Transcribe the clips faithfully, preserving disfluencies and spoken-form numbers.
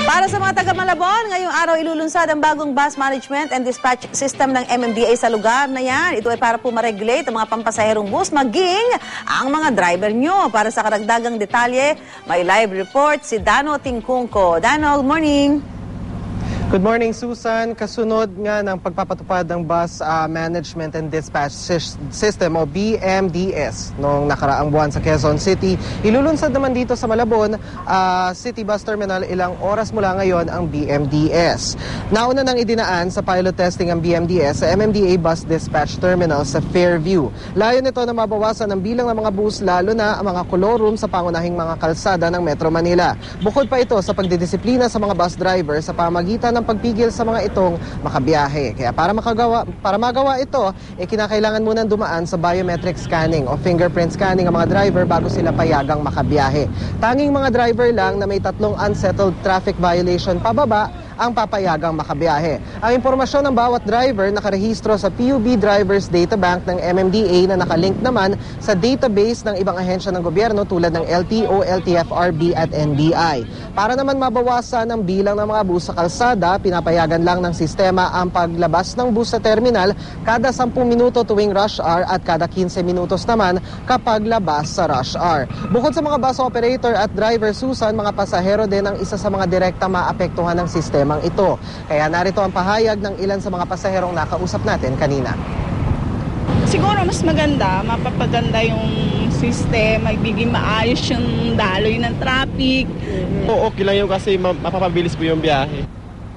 Para sa mga taga-Malabon, ngayong araw ilulunsad ang bagong bus management and dispatch system ng M M D A sa lugar na yan. Ito ay para po ma-regulate ang mga pampasaherong bus, maging ang mga driver nyo. Para sa karagdagang detalye, may live report si Dano Tingkungko. Dano, good morning. Good morning, Susan. Kasunod nga ng pagpapatupad ng Bus uh, Management and Dispatch System o B M D S noong nakaraang buwan sa Quezon City, ilulunsad naman dito sa Malabon uh, City Bus Terminal ilang oras mula ngayon ang B M D S. Nauna nang idinaan sa pilot testing ang B M D S sa M M D A Bus Dispatch Terminal sa Fairview. Layo nito na mabawasan ang bilang ng mga bus, lalo na ang mga kolorum sa pangunahing mga kalsada ng Metro Manila. Bukod pa ito sa pagdidisiplina sa mga bus driver sa pamagitan ng pagpigil sa mga itong makabiyahe. Kaya para makagawa para magawa ito, eh, kinakailangan munang dumaan sa biometric scanning o fingerprint scanning ang mga driver bago sila payagang makabiyahe. Tanging mga driver lang na may tatlong unsettled traffic violation pababa ang papayagang makabiyahe. Ang impormasyon ng bawat driver nakarehistro sa P U B Drivers Data Bank ng M M D A na nakalink naman sa database ng ibang ahensya ng gobyerno tulad ng L T O, L T F R B at N B I. Para naman mabawasan ang bilang ng mga bus sa kalsada, pinapayagan lang ng sistema ang paglabas ng bus sa terminal kada sampung minuto tuwing rush hour at kada kinse minutos naman kapag labas sa rush hour. Bukod sa mga bus operator at driver, Susan, mga pasahero din ang isa sa mga direkta maapektuhan ng sistema ito. Kaya narito ang pahayag ng ilan sa mga pasaherong nakausap natin kanina. Siguro mas maganda, mapapaganda yung system, magbiging maayos yung daloy ng traffic. Oo, okay lang yun kasi mapapabilis po yung biyahe.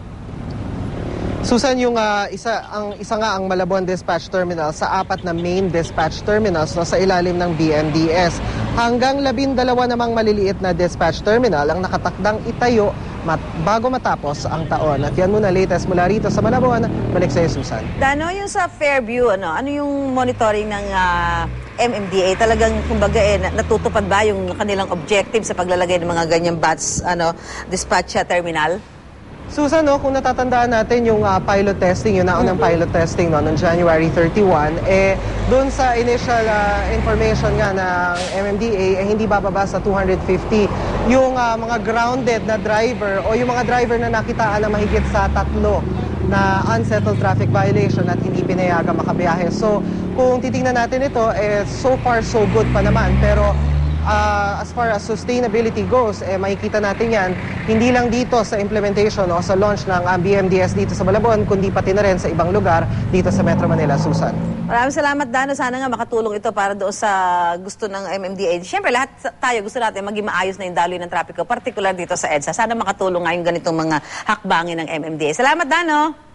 Susan, yung uh, isa ang isa nga ang Malabon Dispatch Terminal sa apat na main dispatch terminals no, sa ilalim ng B M D S. Hanggang labindalawa namang maliliit na dispatch terminal ang nakatakdang itayo mat bago matapos ang taon. At yan muna latest mula rito sa Malabon. Balik sa iyo, Susan. Dano, yung sa Fairview, ano, ano yung monitoring ng uh, M M D A? Talagang, kumbaga, eh, natutupad ba yung kanilang objective sa paglalagay ng mga ganyang bus ano, dispatch uh, terminal? Susan, no, kung natatandaan natin yung uh, pilot testing, yung naunang mm-hmm. pilot testing no, noong January thirty-one, eh, doon sa initial uh, information nga ng M M D A, eh, hindi bababa sa two hundred fifty yung uh, mga grounded na driver o yung mga driver na nakitaan na mahigit sa tatlo na unsettled traffic violation at hindi pinayagang makabiyahe. So, kung titingnan natin ito, eh, so far so good pa naman. Pero Uh, as far as sustainability goes, eh, makikita natin yan, hindi lang dito sa implementation o sa launch ng uh, B M D S dito sa Malabon, kundi pati na rin sa ibang lugar dito sa Metro Manila, Susan. Maraming salamat, Dano. Sana nga makatulong ito para doon sa gusto ng M M D A. Siyempre, lahat tayo gusto natin maging maayos na yung daloy ng trapiko, particular dito sa EDSA. Sana makatulong nga yung ganitong mga hakbangin ng M M D A. Salamat, Dano!